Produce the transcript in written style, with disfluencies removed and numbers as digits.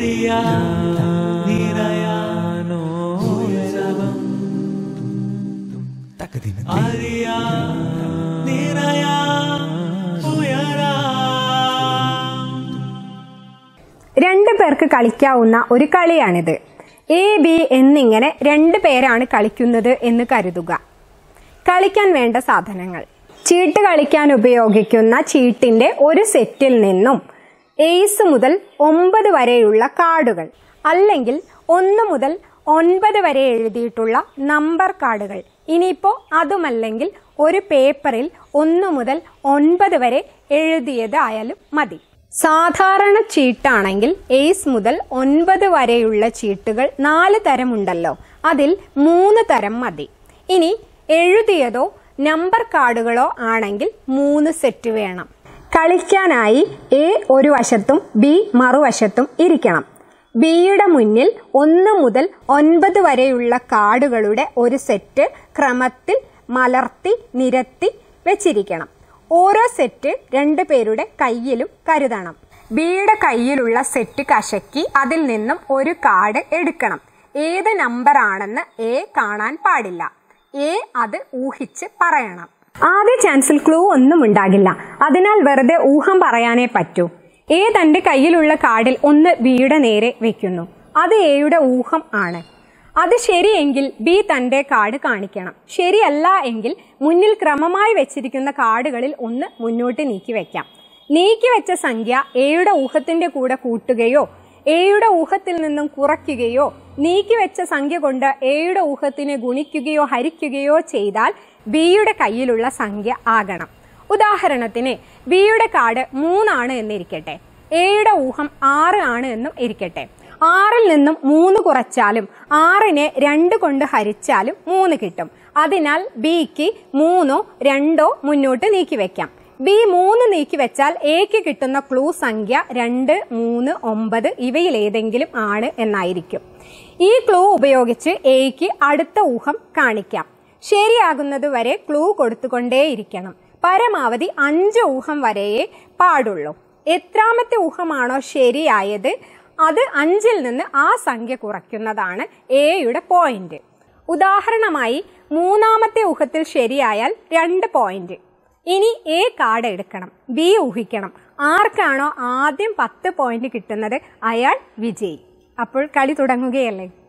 രണ്ടു പേർക്ക് കളിക്കാവുന്ന ഒരു കളിയാണിത്. എ ബി എന്നിങ്ങനെ രണ്ടു പേരാണ് കളിക്കുന്നത് എന്ന് കരുതുക. കളിക്കാൻ വേണ്ട സാധനങ്ങൾ: ചീട്ട് കളിക്കാൻ ഉപയോഗിക്കുന്ന ചീട്ടിന്റെ ഒരു സെറ്റിൽ നിന്നും ഏസ് മുതൽ 9 വരെയുള്ള കാർഡുകൾ, അല്ലെങ്കിൽ 1 മുതൽ 9 വരെ എഴുതിയിട്ടുള്ള നമ്പർ കാർഡുകൾ. ഇനിയിപ്പോൾ അതുമല്ലെങ്കിൽ ഒരു പേപ്പറിൽ 1 മുതൽ 9 വരെ എഴുതിയതായാലും മതി. സാധാരണ ചീട്ടാണെങ്കിൽ ഏസ് മുതൽ 9 വരെയുള്ള ചീട്ടുകൾ 4 തരമുണ്ടല്ലോ, അതിൽ 3 തരം മതി. ഇനി എഴുതിയതോ നമ്പർ കാർഡുകളോ ആണെങ്കിൽ 3 സെറ്റ് വേണം. കളിക്കാനായി എ ഒരു വശത്തും ബി മറുവശത്തും ഇരിക്കണം. ബിയുടെ മുന്നിൽ 1 മുതൽ 9 വരെയുള്ള കാർഡുകളുടെ ഒരു സെറ്റ് ക്രമത്തിൽ മലർത്തി നിരത്തി വെച്ചിരിക്കണം. ഓരോ സെറ്റ് 2 പേരുടെ കയ്യിലും കരുതണം. ബിയുടെ കയ്യിലുള്ള സെറ്റ് കശക്കി അതിൽ നിന്നും ഒരു കാർഡ് എടുക്കണം. ഏത് നമ്പർ ആണെന്ന് എ കാണാൻ പാടില്ല. എ അത് ഊഹിച്ച് പറയണം. ആദ്യ ചാൻസിൽ ക്ലൂ ഒന്നും ഉണ്ടാകില്ല. അതിനാൽ വെറുതെ ഊഹം പറയാനേ പറ്റൂ. എ തന്റെ കയ്യിലുള്ള കാർഡിൽ 1 ബിയുടെ നേരെ വെക്കുന്നു. അത് എയുടെ ഊഹം ആണ്. അത് ശരിയെങ്കിൽ ബി തന്റെ കാർഡ് കാണിക്കണം. ശരിയല്ല എങ്കിൽ മുന്നിൽ ക്രമമായി വെച്ചിരിക്കുന്ന കാർഡുകളിൽ 1 മുന്നോട്ട് നീക്കി വെക്കാം. നീക്കി വെച്ച സംഖ്യ എയുടെ ഊഹത്തിന്റെ കൂടെ കൂട്ടുകയോ എയുടെ ഊഹത്തിൽ നിന്നും കുറയ്ക്കുകയോ നീക്കി വെച്ച സംഖ്യ കൊണ്ട് എയുടെ ഊഹത്തിനെ ഗുണിക്കുകയോ ഹരിക്കുകയോ ചെയ്താൽ ബിയുടെ കയ്യിലുള്ള സംഖ്യ ആകണം. ഉദാഹരണത്തിന് ബിയുടെ കാർഡ് 3 ആണ് എന്നിരിക്കട്ടെ, എയുടെ ഊഹം 6 ആണ് എന്നും ഇരിക്കട്ടെ. 6ൽ നിന്നും 3 കുറച്ചാലും 6നെ 2 കൊണ്ട് ഹരിച്ചാലും 3 കിട്ടും. അതിനാൽ ബിക്ക് 3ഓ 2ഓ മുന്നോട്ട് നീക്കി വെക്കാം. ബി 3 നീക്കി വെച്ചാൽ എക്ക് കിട്ടുന്ന ക്ലൂ സംഖ്യ 2, 3, 9 ഇവയിൽ ഏതെങ്കിലും ആണ് എന്നായിരിക്കും. ഈ ക്ലൂ ഉപയോഗിച്ച് എക്ക് അടുത്ത ഊഹം കാണിക്കാം. ശരിയാകുന്നത് വരെ ക്ലൂ കൊടുത്തുകൊണ്ടേയിരിക്കണം. പരമാവധി 5 ഊഹം വരെയേ പാടുള്ളൂ. എത്രാമത്തെ ഊഹമാണോ ശരിയായത് അത് 5ൽ നിന്ന് ആ സംഖ്യ കുറയ്ക്കുന്നതാണ് എയുടെ പോയിന്റ്. ഉദാഹരണമായി 3ാമത്തെ ഊഹത്തിൽ ശരിയായാൽ 2 പോയിന്റ്. ഇനി എ കാർഡ് എടുക്കണം, ബി ഊഹിക്കണം. ആർക്കാണോ ആദ്യം 10 പോയിന്റ് കിട്ടുന്നത് അയാൾ വിജയി. അപ്പോൾ കളി തുടങ്ങുകയല്ലേ.